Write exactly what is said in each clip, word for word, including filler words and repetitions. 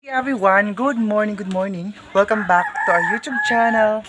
Hey everyone, good morning, good morning. Welcome back to our YouTube channel.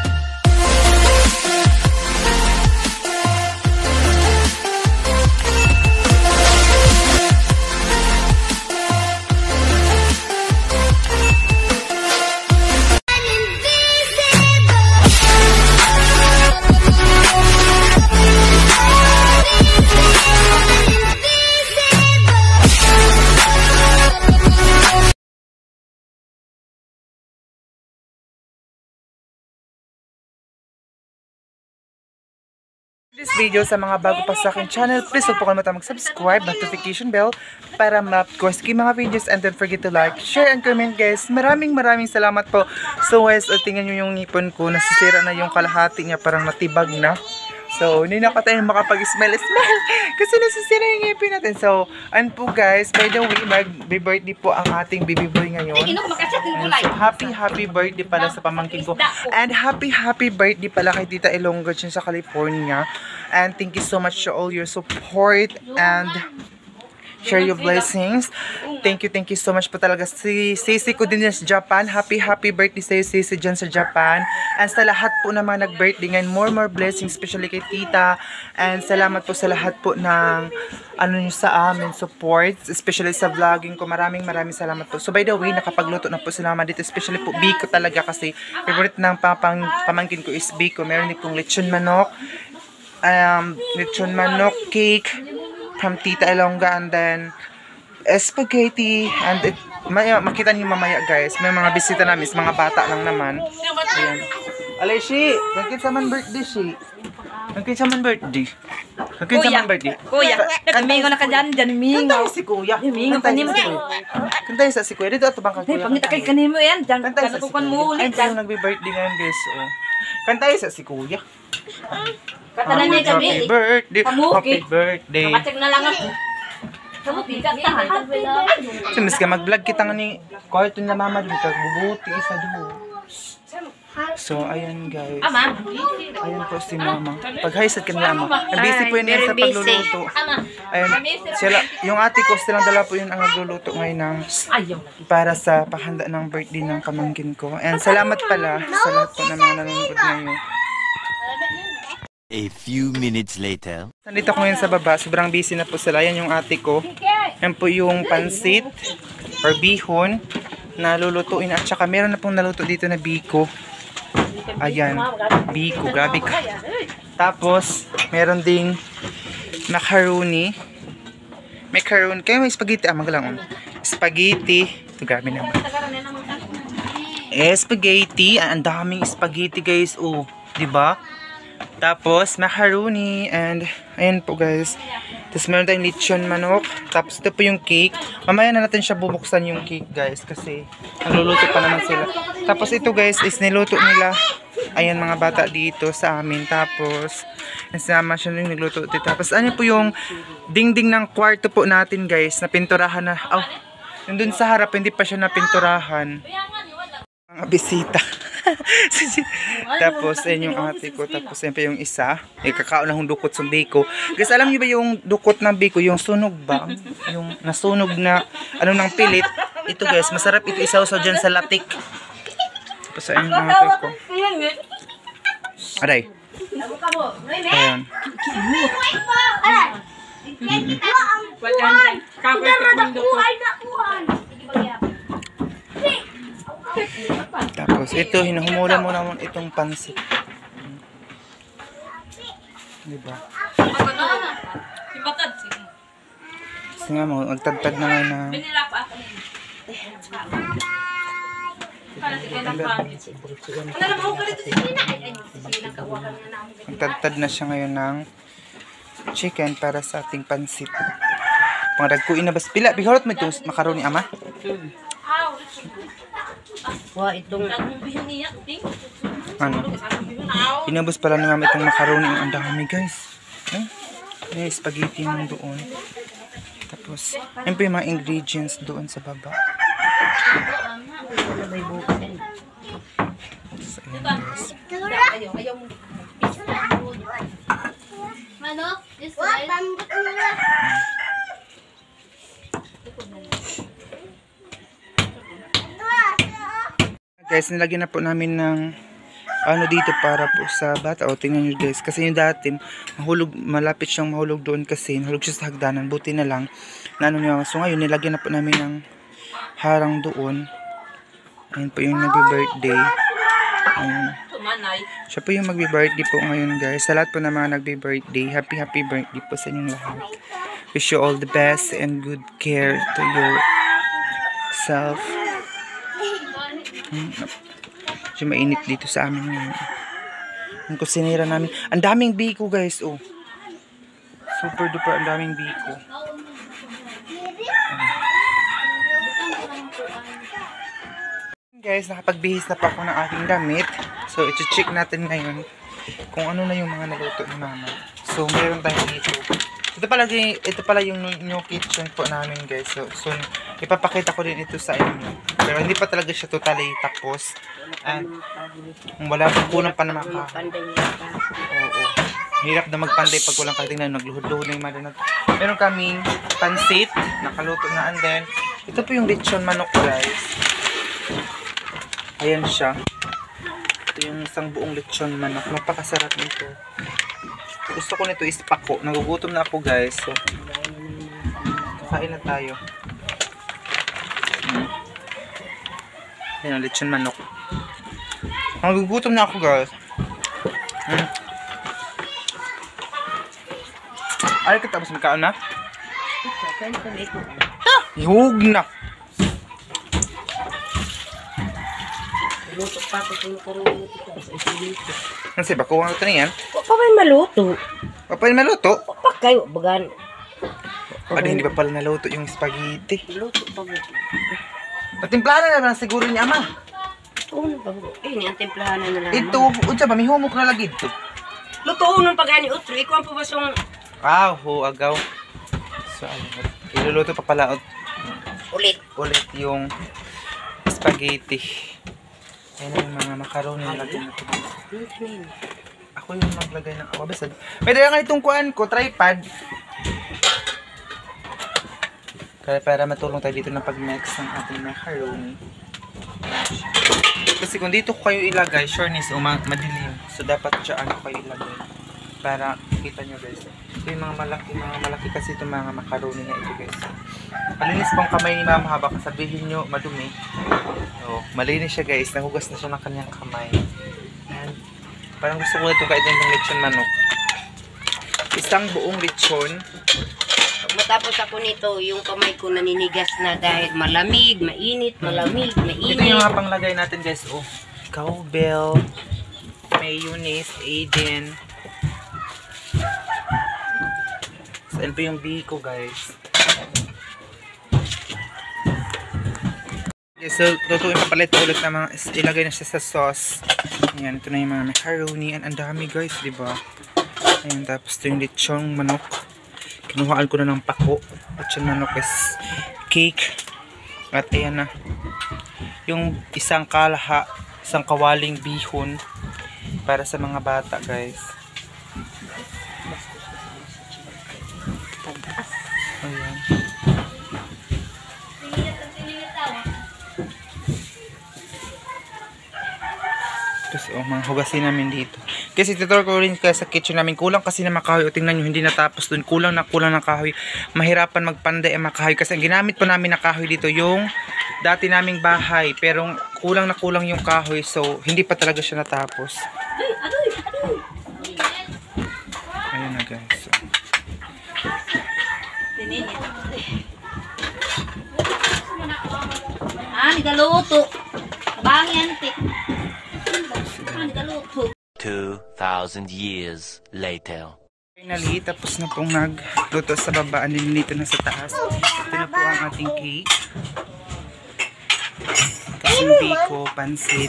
This video sa mga bago pa sa akin channel, please huwag po kalimutan mag-subscribe, notification bell para ma-of-course yung mga videos, and don't forget to like, share, and comment guys. Maraming maraming salamat po. So guys, o, tingnan nyo yung ngipon ko, nasisira na yung kalahati niya, parang natibag na. So, hindi na ka tayo makapag-smell smell kasi nasisira yung ngipin natin. So, ano po guys, by the way, mag-birthday po ang ating baby boy ngayon. And so, happy happy birthday pala sa pamangkin ko. And happy happy birthday pala kay Tita Ilonggo dyan sa California. And thank you so much for all your support and share your blessings. Thank you, thank you so much po talaga. Si Sisi ko din sa Japan. Happy, happy birthday sa'yo, Sisi, dyan sa Japan. And sa lahat po na mga nag-birthday ngayon, more, more blessings, especially kay Tita. And salamat po sa lahat po ng ano nyo sa amin, support, especially sa vlogging ko. Maraming, maraming salamat po. So, by the way, nakapagluto na po sila dito, especially po biko talaga kasi favorite ng papang, pamangkin ko is biko. Meron din pong lechon manok, um, lechon manok, cake, from Tita Ilonggo, and then spaghetti, and it, may, makita niyo mamaya guys, may mga bisita namin, mga bata lang naman. Ayan. Alay, Shi, nagkit sa man birthday, Shi. Nagkit sa man birthday. Nagkit sa man birthday. Kuya, kanimingo na ka dyan, dyan mingo. Kantay si Kuya. Mingo, kanimo. Kantay sa si Kuya. Dito ato bang kag Kuya. Pangita kay kanimo yan, dyan. Kantay sa si Kuya. Ay, yung nagbe-birthday ngayon guys. Oh. Kantay sa si Kuya. Katanan niya kami. Happy birthday. Happy birthday. Kapatid na lang ako. Kamuti ka tahan. So, mas ka mag-vlog kita nga ni kwarto na mama din ka. Bubuti isa doon. So, ayan guys. Ama. Ayan po si mama. Pag-haisad ka nila ama. Ang busy po yun yan sa pagluluto. Ayan. Sila, yung ate ko, silang dala po yun ang nagluluto ngayon ng para sa pahanda ng birthday ng pamangkin ko. And salamat pala sa lahat po ng mga nanonood ngayon. A few minutes later. Nandito ko ngayon sa baba. Sobrang busy na po sila. Yan yung ate ko. Yan po yung pansit or bihon na lulutuin. At saka meron na pong naluto dito na biko. Ayan. Biko. Grabe ka. Tapos, meron ding macaroni. Macaroni. Kaya may spaghetti. Ah, magalang. Spaghetti. Ito, grabe naman. Eh, spaghetti. Ang daming spaghetti, guys. Oh, diba? Tapos, macaroni, and, ayan po guys. Tapos, meron tayong lechon manok. Tapos, ito po yung cake. Mamaya na natin siya bubuksan yung cake, guys, kasi nagluluto pa naman sila. Tapos, ito guys, is niluto nila. Ayan, mga bata dito sa amin. Tapos, nasama siya yung nagluto dito. Tapos, ano po yung dingding ng kwarto po natin, guys, na pinturahan na. Oh, yung dun sa harap, hindi pa siya napinturahan. Mga bisita. Tapos, ayun yung ate ko. Tapos, siyempre yung isa. Eh, kakao na yung dukot sa biko. Guys, alam niyo ba yung dukot ng biko? Yung sunog ba? Yung nasunog na, ano ng pilit. Ito guys, masarap ito isaw-saw dyan sa latik. Tapos, ayun yung ate ko. Aray. Ayan. Mm-hmm. Tapos ito, hinuhumula mo naman itong pansit. Diba? Kasi nga mo, magtagtag na nga na magtagtag na siya ngayon ng chicken para sa ating pansit. Pangragkuin na bas pila. Bihorot mo itong macaroni, ama? Wah, itong ano? Inabos pala ni mama itong macaroni. Ang dami guys. Eh? May spaghetti yung doon. Tapos, yun po yung mga ingredients doon sa baba. So, ayan guys. Manok, this one. Guys, nilagyan na po namin ng ano dito para po sa bata. O, tingnan nyo guys. Kasi yung dati, mahulog, malapit siyang mahulog doon kasi nahulog siya sa hagdanan. Buti na lang na ano niya. So ngayon, nilagyan na po namin ng harang doon. Ayun po yung nagbe-birthday. Ayun. Siya po yung magbe-birthday po ngayon guys. Sa lahat po ng mga nagbe-birthday, happy happy birthday po sa inyong lahat. Wish you all the best and good care to yourself. Hmm. Siya mainit dito sa amin ngayon. Ang kusinira namin. Ang daming biko guys. Oh. Super duper ang daming biko. Guys, nakapagbihis na pa ako ng aking damit. So, i-check natin ngayon kung ano na yung mga naluto ni mama. So, meron tayo dito. Ito pala, ito pala yung new kitchen po namin guys. So, soon, ipapakita ko din ito sa inyo. Pero hindi pa talaga siya totally tapos. And, wala pa kulang pa na makahay. Oo. Hirap na magpanday pag walang katingnan. Nagluhod-luhod na yung mga natin. Meron kaming pansit. Nakaluto na. And then, ito po yung lechon manok guys. Ayan siya. Ito yung isang buong lechon manok. Napakasarap nito. Gusto ko nito is pako. Nagugutom na ako guys. So, kakain na tayo. Hmm. Ayan, lechon manok. Nagugutom na ako guys. Hmm. Ay, katapos magkaan na? Ah! Ihug na! Luto pa ko kung karong Kasi ba, kuha ito na yan? pa may maluto. Papay maluto? Pa kayo bagan. Ano, hindi pa pala naluto yung spaghetti. Luto pa mo. Patimplahan na lang siguro niya, ama. Uno pa mo. Eh, ni ang templahan na lang. Ito, unsa ba, may humok na lagi ito. Luto uno pagani utro. Ikaw ang pabasong Ah, ho, agaw. So, ano, iluluto pa pala ulit. ulit yung spaghetti. Ayan yung mga macaroni na lagyan natin. Ako yung maglagay ng awabasad. Pwede lang itong kuhaan ko, tripod. Kaya para matulong tayo dito na pag-mix ng ating macaroni. Kasi kung dito ko kayo ilagay, sureness o madilim. So dapat dyan ko kayo ilagay. Para kita nyo guys. Ito yung mga malaki, mga malaki kasi itong mga macaroni na ito guys. Malinis pong kamay ni mama habang sabihin nyo madumi. So, malinis siya guys. Nahugas na siya ng kanyang kamay. And, parang gusto ko ito kahit yung lechon manok. Isang buong lechon. Matapos ako nito, yung kamay ko naninigas na dahil malamig, mainit, malamig, mainit. Ito yung mga panglagay natin guys. Oh, cowbell, mayonnaise, Aden. So, ano po yung biko guys. Okay, so, tutuin pa pala ito ulit na mga, ilagay na siya sa sauce. Ayan, ito na yung mga macaroni. Ang dami guys, diba? Ayan, tapos ito yung lechong manok. Kinuhaan ko na ng pako. Lechong manok is cake. At ayan na. Yung isang kalaha, isang kawaling bihon para sa mga bata guys. Ayan. Tapos, oh, mga hugasin namin dito. Kasi tutor ko rin kaya sa kitchen namin. Kulang kasi na makahoy. O, tingnan nyo, hindi natapos dun. Kulang na kulang na kahoy. Mahirapan magpanday ang makahoy. Kasi ang ginamit po namin na kahoy dito, yung dati naming bahay. Pero kulang na kulang yung kahoy. So, hindi pa talaga siya natapos. Ayan na guys. So, Ah, nagaluto. Bangyan, tik. Two thousand years later. Finally, tapos na pong nagluto sa baba. Nililito na sa taas. Ito na po ang ating cake. Tapos yung biko, pansit.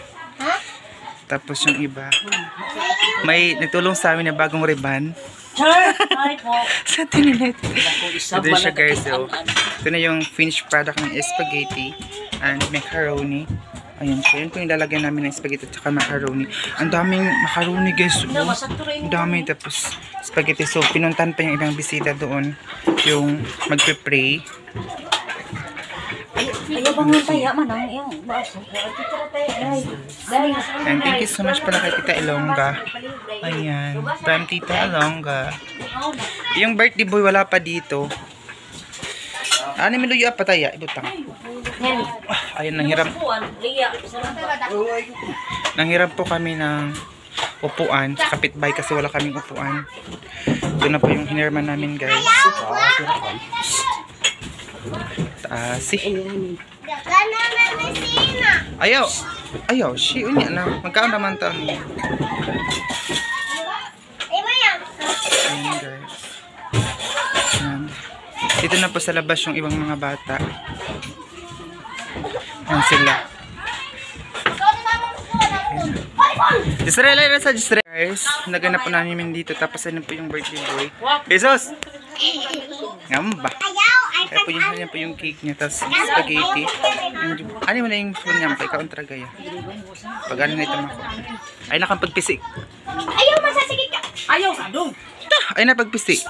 Tapos yung iba. May nagtulong sa amin na bagong riban. Sa tininet. Ito na siya guys. So, ito na yung finished product ng spaghetti and macaroni. Ayan siya. Yan po yung lalagyan namin ng spaghetti at saka macaroni. Ang daming macaroni guys. Oh, ang dami. Tapos spaghetti. So, pinuntan pa yung ilang bisita doon. Yung magpe-pray. bangun tayo man ang iyang baso. And thank you so much pala kay Tita Ilongga. Ayan. From Tita Ilongga. Yung birthday boy wala pa dito. Ano may luyo pa tayo? Ibutang. Ayun, nanghiram. Nanghiram po kami ng upuan sa kapitbahay kasi wala kaming upuan. Ito na po yung hinirman namin, guys. Taas eh. Ayaw. Ayaw. Si unya na. Magkaon naman ito. Ayan, guys. Ayan. Dito na po sa labas yung ibang mga bata. Ayan sila. Disre, lay sa disre. Guys, naganap po namin dito. Tapos ano po yung birthday boy. Jesus! Ngamba. Ayan po yung, ayan po yung cake niya. Tapos spaghetti. Ano mo na yung phone niya? Ikaw ang tragaya. Pag ano na ito mako. Ay nakapagpisik. Ayaw, masasigit ka. Ayaw, adong. Ay napagpisik.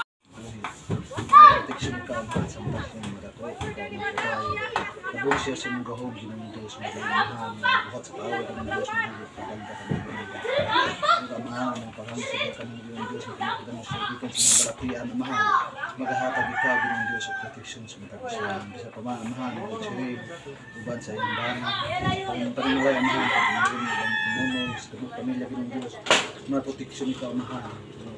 Nabong siya sa mga gahog, ginamang Diyos, magalimahan, buhat sa kawal ng Diyos, magaganda ka ng Diyos. Ang amahan, ang paghamsag ka ng Diyos, ang pinagdagan mo sa ibigan sa mga balakian, amahan, maghahatag ikaw ng Diyos at protection sa mga tagusan. Bisa pa man, amahan, ang Diyos, uban sa iyong bana, ang paninaway, amahan, ang mga munog, sa mga pamilya ng Diyos, mga protection ikaw, amahan.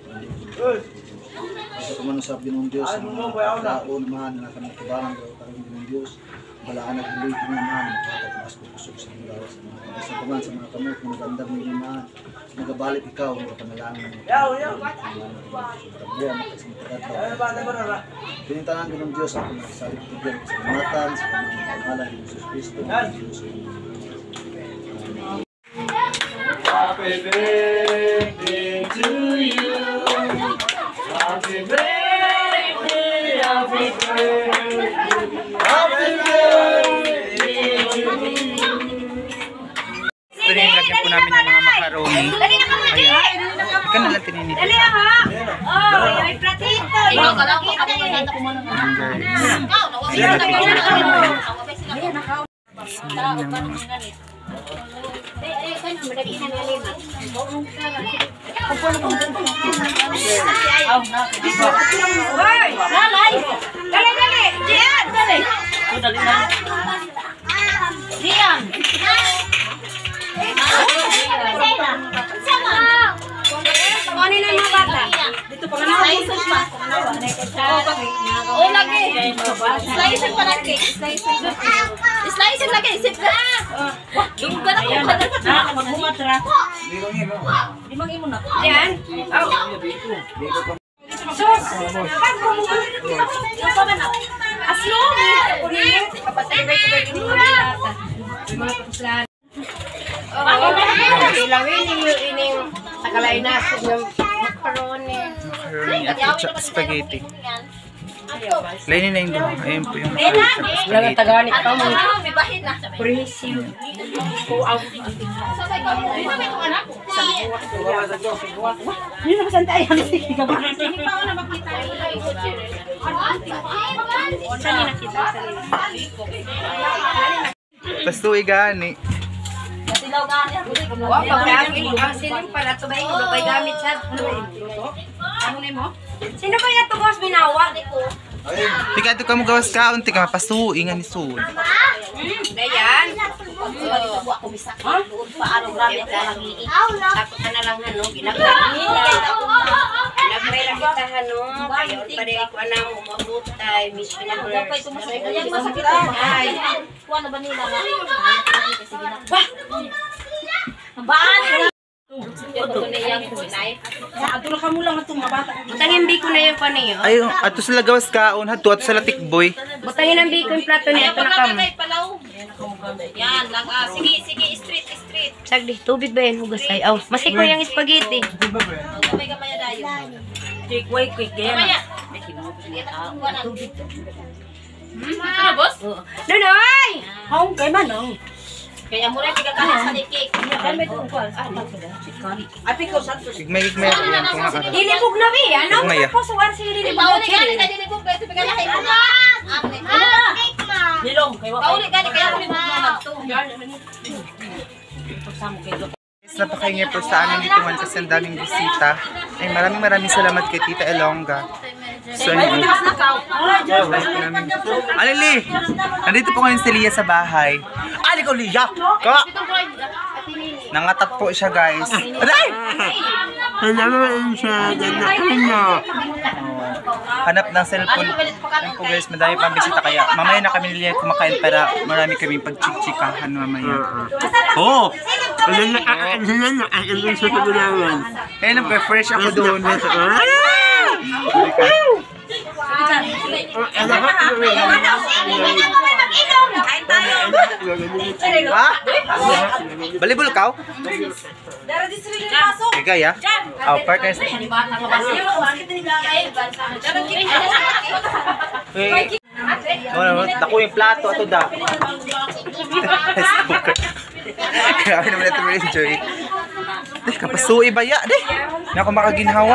Sa kumanusap din ng Diyos, ang mga taon, amahan, na kami kibalang ng Diyos, balaan at hilig ng naman, magkatag mas pupusok sa mga gawa sa mga kabasa paman sa mga kamot, mga gandang ng naman, magabalik ikaw, mga panalangin ng mga tabuan, at sa mga tagatlaw. Pinintangan ko ng Diyos, ako nagsalit tibyan sa kamatan, sa mga pangalan ng Jesus Cristo, ng Diyos. Happy birthday to you. Happy birthday, happy birthday. Ito na yung lagyan po namin ng mga macaroni. Ayan. Ika na lang tininit. Dali ha. Oh, may platito. Ikaw ka lang. Ayan, guys. Hoy, lalay. Dali, dali. Diyan, dali. Dali na. Diyan. Kunin na yung mga bata. Dito pa nga. Slices pa. Oh, lagi. Slices pa lagi. Slices lagi. Sipra. Yung ganap ko pa na. Magbumatra. Limang imo na. Yan. Sos. Yung pa man. Aslo. Kunin. Kapatibay ko ba yung mga mga kapuslan. Ilawin yung ining takalainas yung macaroni. Macaroni at saka spaghetti. Lainin na yung doon. Ayun po yung macaroni at saka spaghetti. Taganit pa mo. Presim. Hindi na kasanta ay halos hindi ka ba? Hindi pa ako na makita. Saan niya nakita? Basta igani. Wow, pagkakit ang siling pala ito ba yung may gamit sa Ano na mo? Sino ba yung tugos binawa? Tika ito ka mo gawas ka. Unti ka mapasuin nga ni Sud. Dayan. Takot ka na lang hano. Ginagray. Ginagray lang kita hano. Kayon pa rin ko anang umabutay. Miss Universe. Masakit ay. Kuha na ba nila nga? Bah! Baan! Ito na yung kunay. Ato na ka mo lang itong mabata. Butangin biko na yung paniyo. Ayun, ato sila gawas ka. Un hato ato sila tikboy. Butangin ang biko yung plato niya. Ito na kam. Yan, lang ah. Sige, sige, street, street. Sagdi, tubig ba yan? Hugas ay. Aw, masik mo yung spaghetti. Gamay-gamay dayo. Quick, wait, quick. Gamay. Tubig. Ano, boss? Nunoy! Hong, kay manong. Kaya mo rin pigakahan sa cake. Kami ito ko. Api ko sa to. Igmay, igmay. Ayan, kung nga ka. Dilibog na bi. Ano? Igmay ah. Tapos war si dilibog. Dilibog. Dilibog. Ito pigakahan mo. Ano ba? Cake man. Nilong, kay wa. Pauli gani kaya kami magto. Guys, napakaingay po sa amin dito man kasi ang daming bisita. Ay, maraming maraming salamat kay Tita Elonga. So, yun. Alili! Nandito po ngayon si Lia sa bahay. Ali ko, Lia! Ka! Nangatat po siya, guys. Aray! Hanapin siya, ganahin niya. Hanap ng cellphone. Ayun po guys, madami pang bisita kaya mamaya na kami nila kumakain para marami kaming pagchichikahan mamaya. Oh! Ano na, ano na, ano na siya sa gulawan. Kaya lang, fresh ako doon. Ha? Balibol ka? Ikaw ya? Oh, partners. Wala, dako yung plato ato da. Kaya naman ito ma-enjoy. Deh, kapasuy ba ya? Deh, na ako makaginhawa.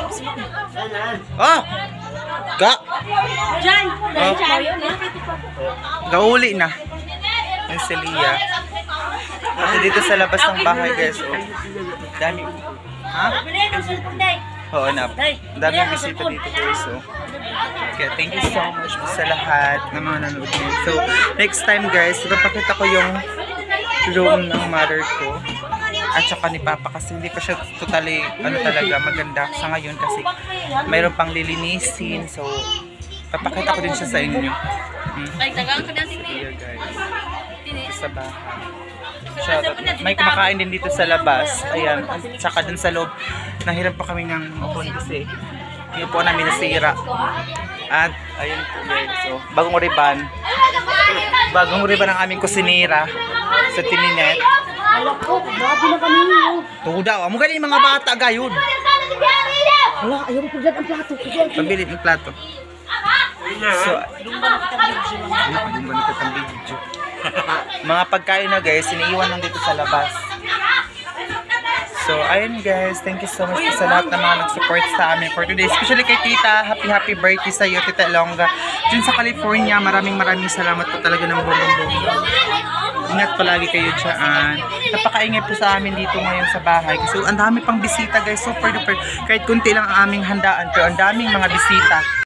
Ah! Ka! Oh. Gauli na. Yung si Lia. Kasi dito sa labas ng bahay guys. Oh. Dami. Ha? Oo na. Daming bisita dito guys. Oh. Okay, thank you so much sa lahat ng mga nanood niyo. So, next time guys, ipapakita ko yung room ng mother ko. At saka ni Papa kasi hindi pa siya totally ano talaga maganda sa ngayon kasi mayroon pang lilinisin. So, papakita ko din siya sa inyo. Hmm. Here guys. Dito sa bahay. So, may kumakain din dito sa labas. Ayan. At saka dun sa loob. Nahirap pa kami ng upon kasi yun po namin nasira. At ayun po guys. So, bagong riban. Bagong riban ang aming kusinira sa Tininet. Tuho daw. Amo galing mga bata gayon. Wala, ayaw ko dyan ang plato. Pambili ng plato. So, ano ba nagtatang video? Mga pagkain na guys, iniiwan lang dito sa labas. So, ayun guys, thank you so much sa lahat ng mga nag-support sa amin for today. Especially kay Tita, happy happy birthday sa iyo, Tita Elonga. Diyan sa California, maraming maraming salamat po talaga ng buong-buong. Ingat palagi kayo dyan. Napakaingay po sa amin dito ngayon sa bahay. Kasi ang dami pang bisita guys, super duper. Kahit kunti lang ang aming handaan, pero ang daming mga bisita.